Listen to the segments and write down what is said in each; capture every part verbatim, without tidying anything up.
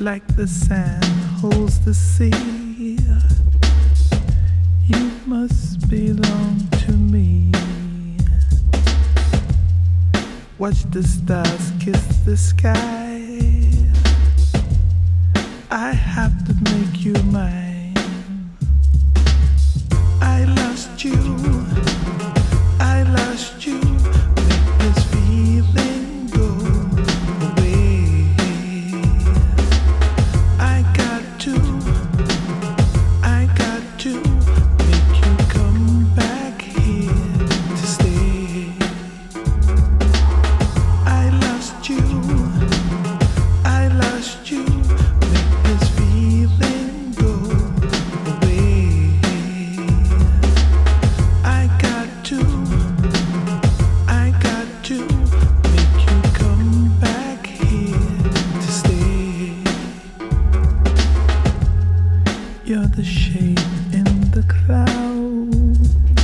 like the sand holds the sea. You must belong to me. Watch the stars kiss the sky. I have to make you mine. I lost you, I lost you. Make this feeling go away. I got to, I got to make you come back here to stay. I lost you, I lost you. Make this feeling go away. I got to, I got to make you come back here to stay. You're the shade in the cloud.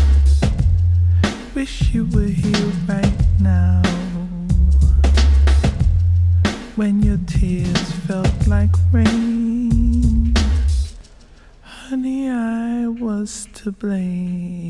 Wish you were here right now. When your tears felt like rain, honey, I was to blame.